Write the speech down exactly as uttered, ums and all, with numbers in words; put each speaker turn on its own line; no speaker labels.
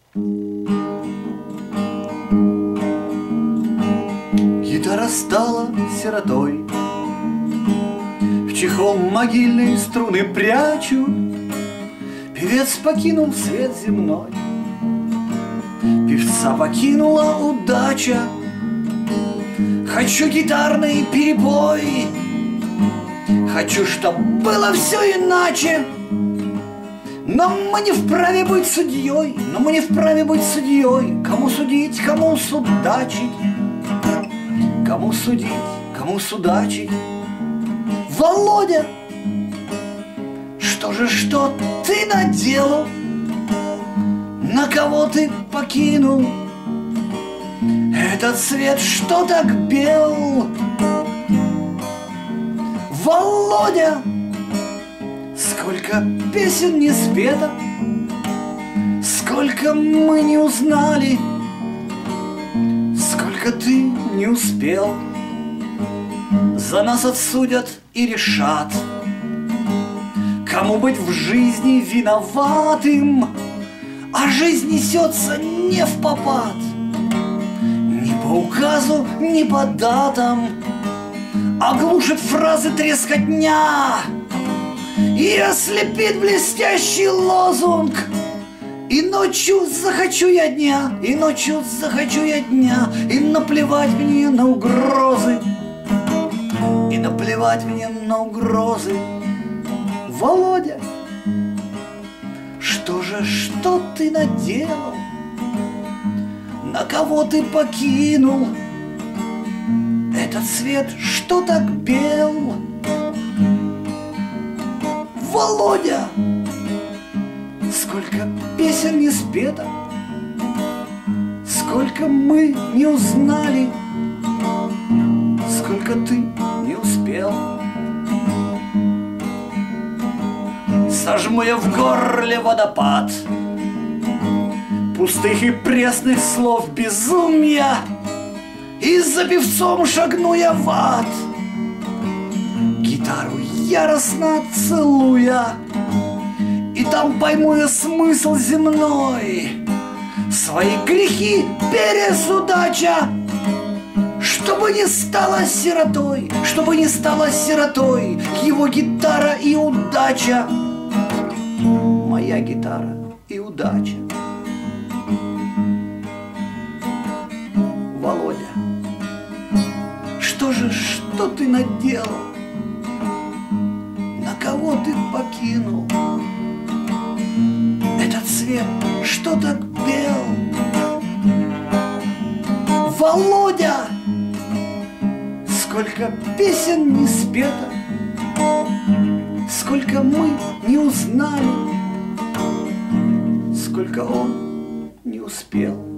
Гитара стала сиротой, в чехол могильные струны прячут. Певец покинул свет земной, певца покинула удача. Хочу гитарный перебой, хочу, чтоб было все иначе. Но мы не вправе быть судьей, но мы не вправе быть судьей. Кому судить, кому судачить, кому судить, кому судачить. Володя, что же, что ты наделал? На кого ты покинул этот свет, что так бел? Володя, сколько песен не спето, сколько мы не узнали, сколько ты не успел. За нас отсудят и решат, кому быть в жизни виноватым. А жизнь несется не впопад, ни по указу, ни по датам, а глушит фразы трескотня и ослепит блестящий лозунг. И ночью захочу я дня, и ночью захочу я дня, и наплевать мне на угрозы, и наплевать мне на угрозы. Володя, что же, что ты наделал? На кого ты покинул этот свет, что так бел? Володя, сколько песен не спето, сколько мы не узнали, сколько ты не успел. Сожму я в горле водопад пустых и пресных слов безумия, и за певцом шагну я в ад, гитару яростно целуя. И там пойму я смысл земной, свои грехи пересудача. Чтобы не стала сиротой, чтобы не стала сиротой его гитара и удача. Моя гитара и удача. Володя, что же, что ты наделал? На кого ты покинул этот свет, что так бел? Володя, сколько песен не спето, сколько мы не узнали, сколько он не успел.